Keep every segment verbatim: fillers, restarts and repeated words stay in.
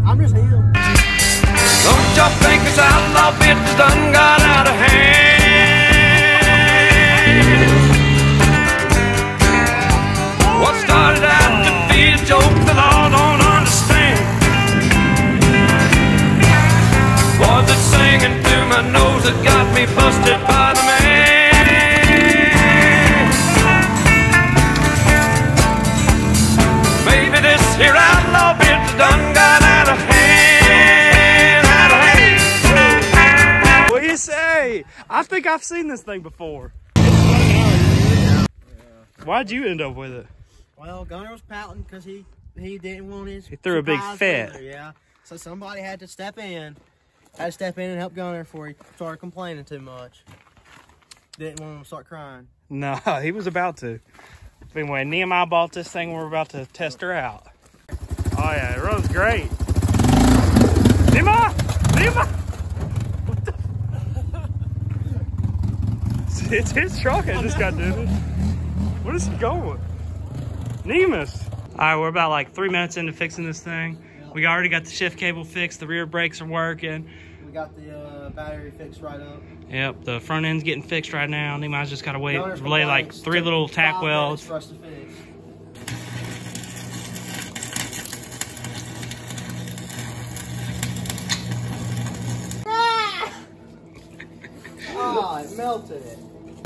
I'm just him. Don't y'all think this outlaw bitch done got out of hand? What started out to be a joke that I don't understand was it singing through my nose that got me busted by the man? Maybe this here outlaw bitch done got out of hand, out of hand. What do you say? I think I've seen this thing before. Why'd you end up with it? Well, Gunner was pouting because he, he didn't want his... He threw a big fit. Weather, yeah. So somebody had to step in. Had to step in and help Gunner before he started complaining too much. Didn't want him to start crying. No, he was about to. Anyway, Nehemiah bought this thing. We're about to test her out. Oh yeah, it runs great. Nehemiah! Nehemiah! What the? It's his truck I just got doing it. What is he going? Nemus. All right, we're about like three minutes into fixing this thing. We already got the shift cable fixed. The rear brakes are working. We got the uh, battery fixed right up. Yep, the front end's getting fixed right now. Nehemiah's just got to wait, Gunner's lay like three little tack welds. For us to finish. Oh, it melted it.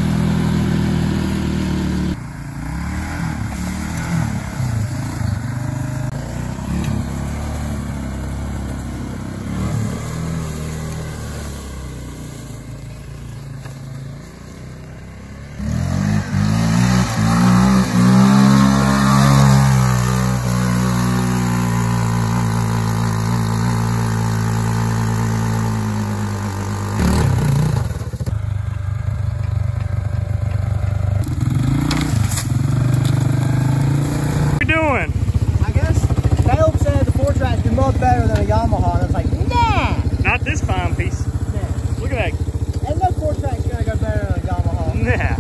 Better than a Yamaha, and I was like, nah! Not this fine piece. Nah. Look at that. Ain't no four track's gonna go better than a Yamaha. Nah.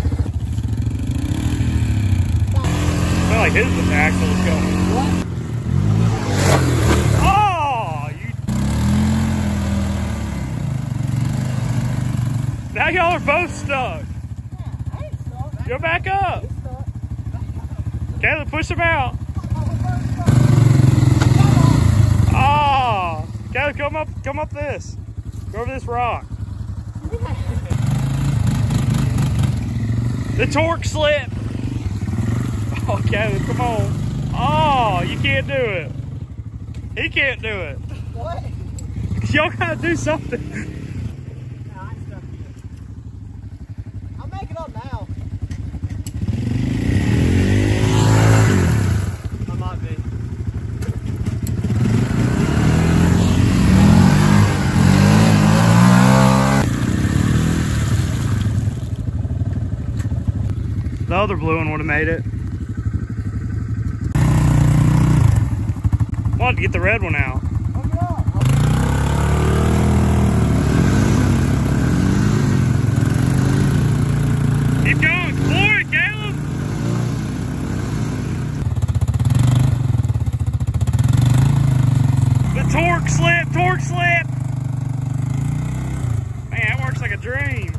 I feel like his axle is going. What? Oh! You... Now y'all are both stuck. Yeah, I ain't stuck. Go back up. He's stuck. Caleb, push him out. Oh, Caleb, come up, come up this. Go over this rock. The torque slip. Oh, Caleb, come on. Oh, you can't do it. He can't do it. What? Y'all gotta do something. Nah, I ain't stuck either. I'll make it up now. I might be. The other blue one would have made it. Wanted to get the red one out. Keep going, explore it, Caleb. The torque slip, torque slip. Man, that works like a dream.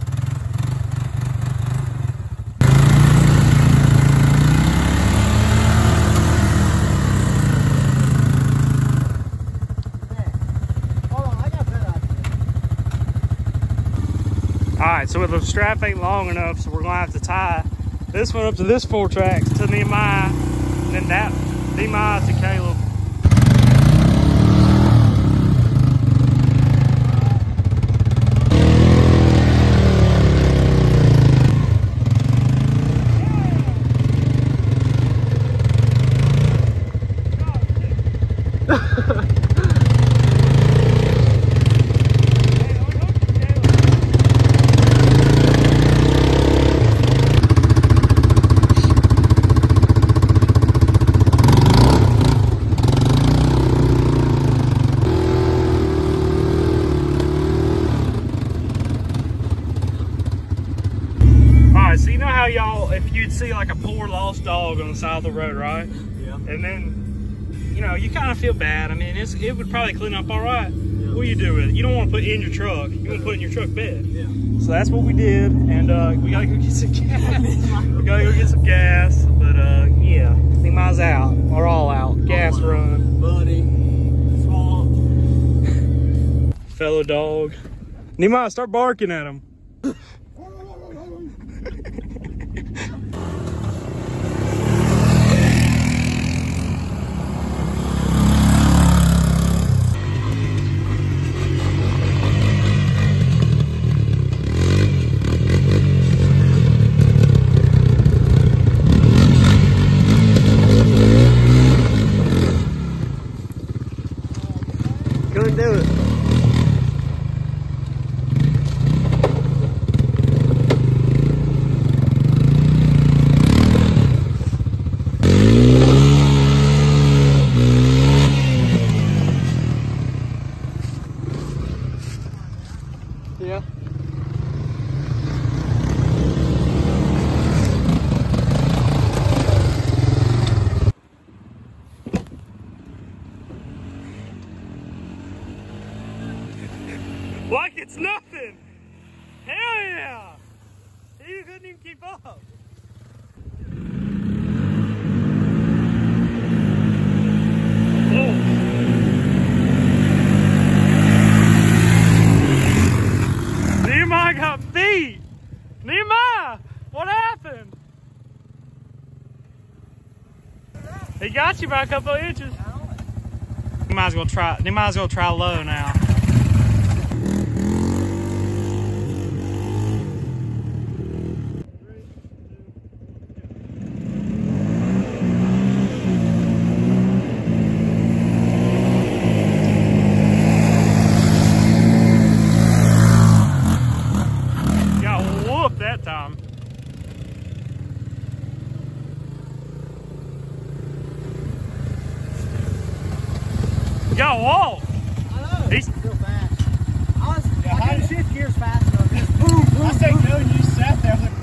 Alright, so the strap ain't long enough, so we're gonna have to tie this one up to this four tracks to Nehemiah, and then that Nehemiah to Caleb. Y'all, if you'd see like a poor lost dog on the side of the road, right? Yeah. And then you know, you kind of feel bad. I mean, it's, it would probably clean up all right. Yeah. What do you do with it? You don't want to put it in your truck. You want to put it in your truck bed. Yeah. So that's what we did, and uh, we gotta go get some gas. We gotta go get some gas, but uh, yeah, Nehemiah's out. We're all out. Gas run. Buddy. Swamp. Fellow dog. Nehemiah, start barking at him. Couldn't do it. Yeah. Like it's nothing. Hell yeah. You couldn't even keep up. Oh. Nehemiah got beat. Nehemiah, what happened? He got you by a couple of inches. Nehemiah's gonna try. Nehemiah's gonna try low now. That time. You gotta walk. I know. He's real fast. I was yeah, I couldn't shift gears fast enough. Just boom, boom, I said no, you sat there. Like,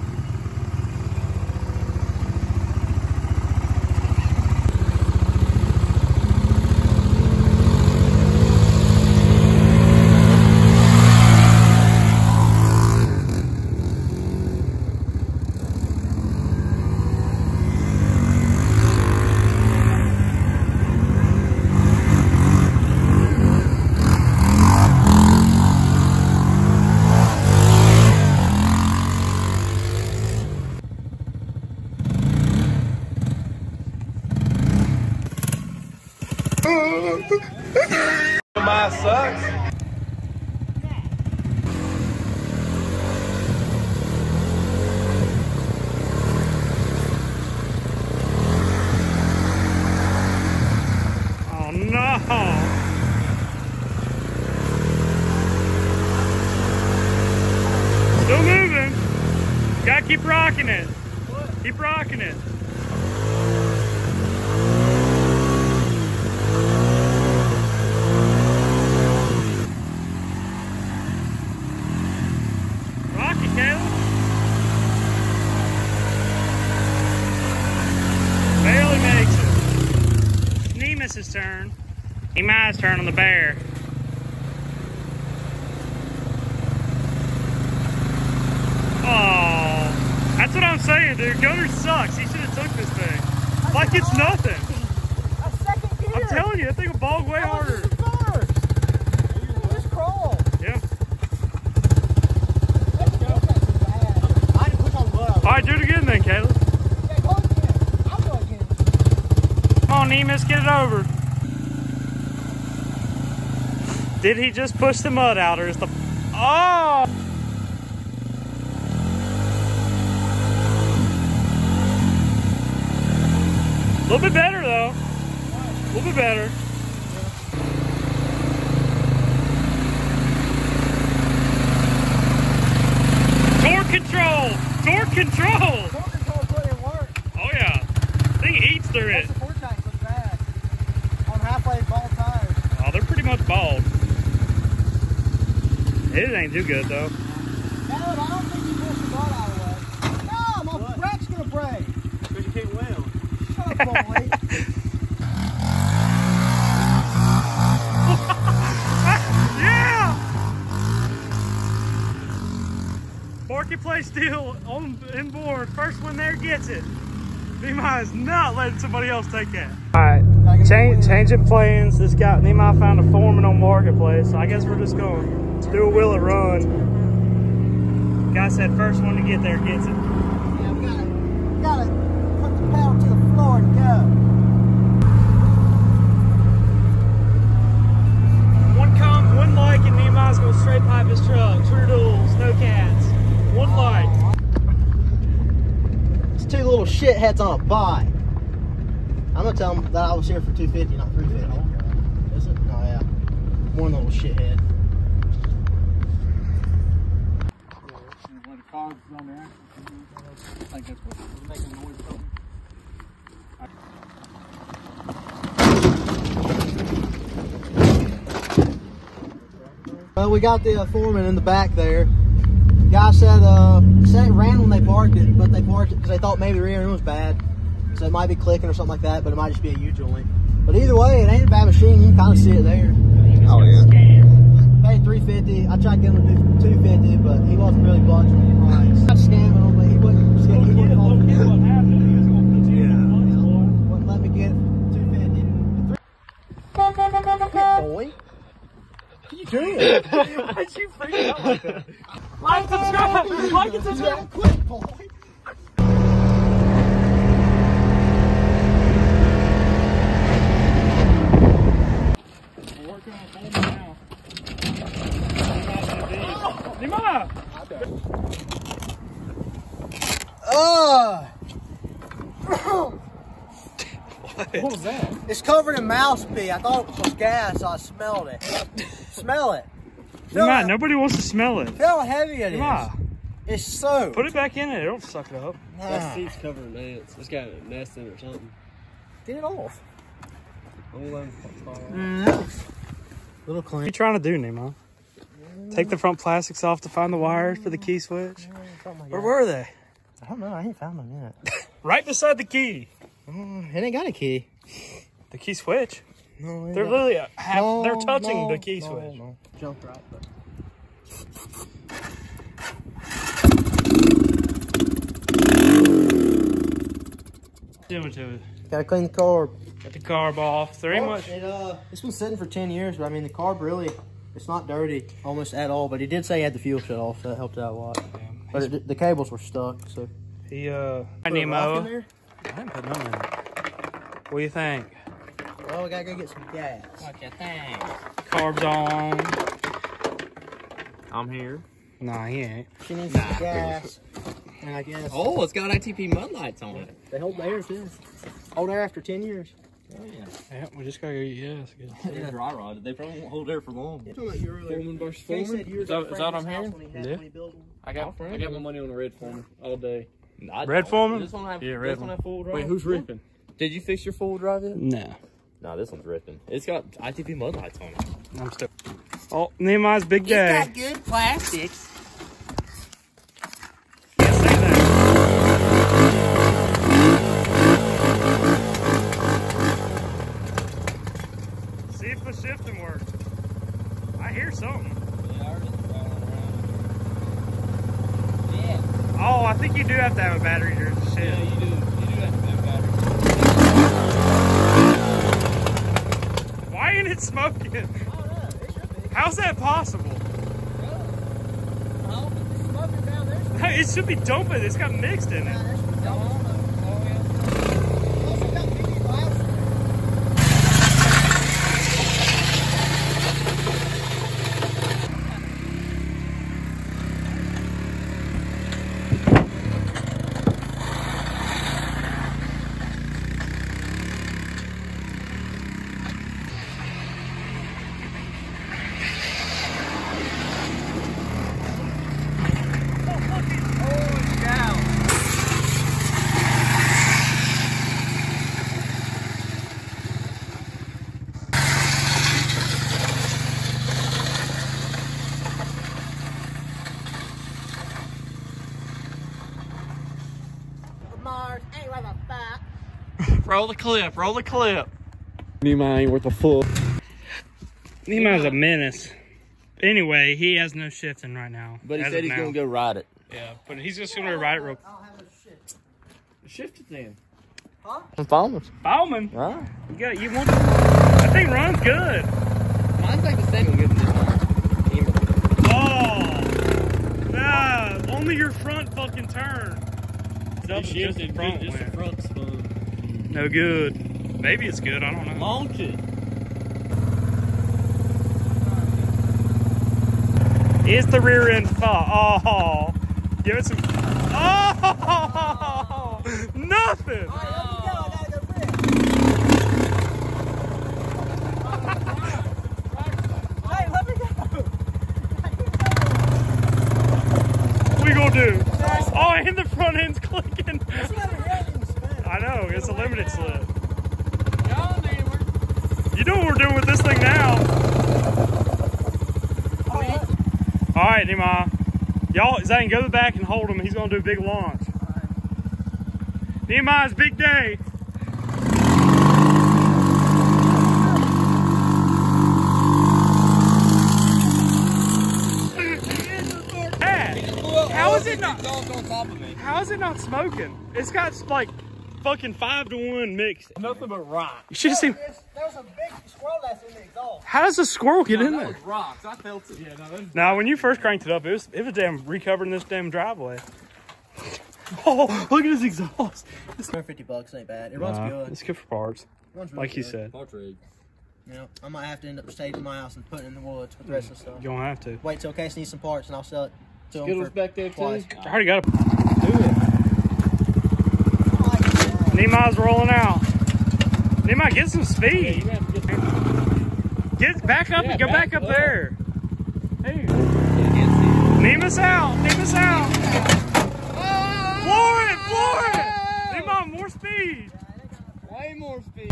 My sucks. oh no. Still moving. Gotta keep rocking it. What? Keep rocking it. Barely makes it. It's Nemus's turn. Nehemiah's turn on the bear. Oh, that's what I'm saying, dude. Gunner sucks. He should have took this thing. Like it's nothing. That's second gear. I'm telling you, that thing will bog way harder. Just crawl. Yeah. Let's go. I had to push on blood. All right, do it again then, Caleb. Yeah, go again. I'll go again. Come on, Nemus, get it over. Did he just push the mud out, or is the... Oh! A little bit better, though. A little bit better. Torque control! Torque control! Torque control put in work. Oh, yeah. Thing eats through it. The support tank looks bad. On halfway bald tires. Oh, they're pretty much bald. It ain't too good, though. Caleb, I don't think you pushed the mud out of the way. No, my what? Brakes gonna break. Because you can't wheel. Shut up, boy. marketplace deal on inboard. First one there gets it. Nehemiah is not letting somebody else take that. All right, change, changing plans. This guy, Nehemiah found a foreman on marketplace. So I guess we're just going to do a wheel it run. Guy said first one to get there gets it. Yeah, we gotta, we gotta put the pedal to the floor and go. One comp, one like, and Nehemiah's gonna straight pipe his truck. True duels, no cats. One like. It's two little shitheads on a bike. I'm gonna tell them that I was here for two fifty, not three fifty. Is it? Oh yeah. One little shithead. When the car's on there, I think that's what's making noise. Well, we got the uh, foreman in the back there. Guy said, uh, said it ran when they parked it, but they parked it because they thought maybe the rear end was bad. So it might be clicking or something like that, but it might just be a U-joint. But either way, it ain't a bad machine. You can kind of see it there. Oh yeah. Paid three fifty. I tried getting him to do two fifty, but he wasn't really budging on the price. Not scamming him, but he wouldn't. He wouldn't fall for it. What happened? He was gonna put you in the money, boy. Wouldn't let me get it for two fifty. Boy. What are you doing? Why'd you freak out like that? Like and subscribe! Like and subscribe! Quick, boy. We're working on folding now. Nehemiah! Ugh. What was that? It's covered in mouse pee. I thought it was gas, so I smelled it. Smell it. Feel Nehemiah, how- nobody wants to smell it. Feel how heavy it is. Nehemiah, It's soap. put it back in it. It'll suck it up. Nah. That seat's covered in ants. It's got a nest in it or something. Get it off. I'm gonna Mm. Little What are clean. you trying to do, Nehemiah? Take the front plastics off to find the wires for the key switch? Where were they? I don't know. I ain't found them yet. Right beside the key. Mm, it ain't got a key. The key switch? No, it They're ain't literally half, No, they're touching no, the key no, switch. No. Jump right. But... Doing to it. Gotta clean the carb. Got the carb off. There ain't much. It, uh, it's been sitting for ten years, but I mean, the carb really, it's not dirty almost at all. But he did say he had the fuel shut off, so that helped out a lot. But it, the cables were stuck, so. He, uh, Put a rock in Nemo. there? I didn't put none in there. What do you think? Well, we gotta go get some gas. What you think? Carbs on. I'm here. Nah, he ain't. She needs some gas. And I guess Oh, it's got I T P mud lights on it. they hold air too. Hold air after ten years. Oh yeah. Yeah, we just gotta go get yes. Good. They're dry rod. They probably won't hold there for long. Foreman versus Kay Foreman. said you were Is that, at is that what I'm Franklin's house hearing? when he had- Yeah. when he built them. I got I got my money on the red Foreman all day. I Red don't. Foreman? This one have, Yeah, this red one one. have full drive. Wait, who's ripping? Did you fix your full drive yet? No. No, this one's ripping. It's got I T P mud lights on it. I'm still. Oh, Nehemiah's big day. good plastics. Yeah, say that. See if the shifting works. I hear something. Yeah, Oh, I think you do have to have a battery to shift. yeah, you do. You do have to have battery. Why ain't it smoking? How's that possible? It should be dumping. It's got mixed in it. Roll the clip. Roll the clip. Nehemiah ain't worth a full. Nehemiah's a menace. Anyway, he has no shifting right now. But he as said of he's now. gonna go ride it. Yeah, but he's just gonna ride it real. I don't have no shit. Shift it then. Huh? I'm following. Bowman, Right. you got you want? I think run's good. Mine's like the same. Give him this one. Oh, nah, only your front fucking turn. Double just the front just the went. front spun. No good. Maybe it's good. I don't know. Launch it. Is the rear end fault? Oh, give it some. Oh, nothing. What we gonna do? Oh, and the front end's clicking. I know, it's a limited slip. You know what we're doing with this thing now. All right, Nehemiah. Y'all, Zane, go back and hold him. He's gonna do a big launch. Nehemiah's big day. How is it not? How is it not smoking? It's got like fucking five to one mixed. Nothing but rocks. You should have seen. There was a big squirrel that's in the exhaust. How does a squirrel get in That there? was rocks. I felt it. Yeah, no, that Now, when you first cranked it up, it was it was damn recovering this damn driveway. Oh, look at his exhaust. It's fifty bucks ain't bad. It runs Nah, good. It's good for parts, It runs really like you good. said. Partridge. Yeah, I might have to end up staying in my house and putting it in the woods with the rest of the stuff. You don't have to. Wait till Casey needs some parts and I'll sell it to him Skittles for back there too. twice. I already got a. Do it. Nehemiah's rolling out. Nehemiah, get some speed. Get back up Yeah, and go back, back up up. there. Hey. Nehemiah's out. Nehemiah's out. Floor it, floor it. Nehemiah, more speed. Way more speed.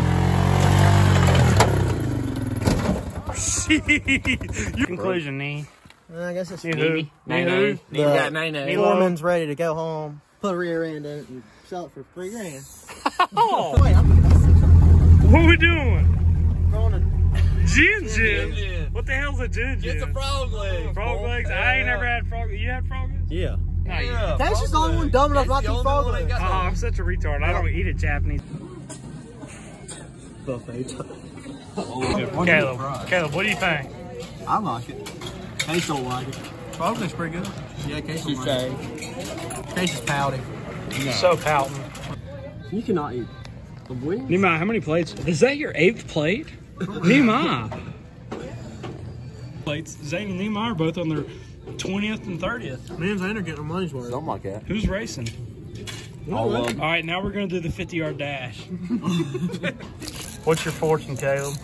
Your conclusion, Nee. Uh, I guess it's Nee who? Nee, Nee nee. who? Need that nay nay. Foreman's ready to go home. Put a rear end in it and sell it for three grand. Oh, Wait, I'm what are we doing? throwing a Gin Gin gin. gin. What the hell's a gin Get the gin? frog legs. Frog boy. legs? I ain't never had frog. You had frog legs? Yeah. No, you Yeah, That's just the frog only one legs. dumb enough That's not the to eat only frog one that legs. got Oh, the- I'm such a retard. I don't eat a Japanese. Buffet. Caleb, Caleb, what do you think? I like it. Case don't like it. Frog legs pretty good. Yeah, Case don't like it. Case is pouty. So pouting. You cannot eat a wing. Nehemiah, how many plates? Is that your eighth plate? Nehemiah. Plates. Zane and Nehemiah are both on their twentieth and thirtieth. Me and Zane are getting our money's worth. Something like that. Who's racing? All of All right, now we're going to do the fifty yard dash. What's your fortune, Caleb?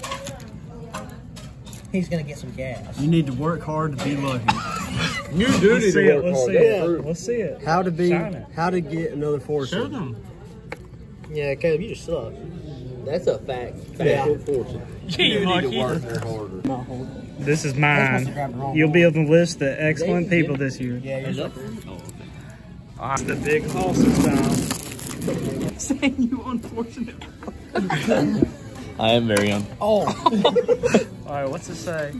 He's gonna get some gas. You need to work hard to be lucky. You do Let's see it. Let's see it. Let's see it. How to be, Shine it. how to get another Show fortune. them. Yeah, Caleb, you just suck. That's a fact. Yeah. Factual fortune. You You need monkey. to work there harder. This is They must have mine. grabbed the wrong You'll one. be able to list the excellent people this year. Yeah, you're so Ah, the big Halston style. Saying you unfortunate. I am very young. All right, what's it say?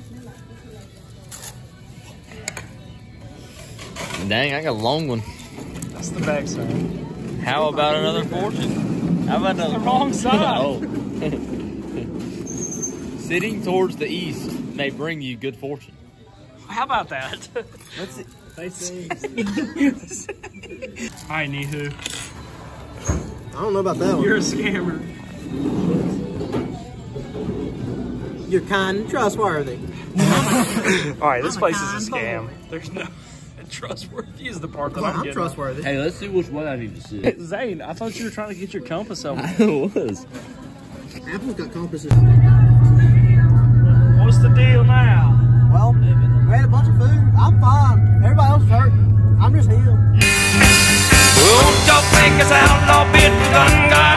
Dang, I got a long one. That's the back side. How about another fortune? How about another? The wrong side. Oh. Sitting towards the east may bring you good fortune. How about that? What's it? They say. Hi, Nihu. I don't know about that one. You're a scammer. You're kind and trustworthy. All right, this I'm a place kind is a scam. There's no trustworthy is the part that Come on, I'm I'm getting. trustworthy. Hey, let's see which way I need to sit. Zane, I thought you were trying to get your compass over. I was. Apple's got compasses. What's the deal now? Well, we had a bunch of food. I'm fine. Everybody else is hurting. I'm just healed. Won't you take us out, Lord, bid done, God?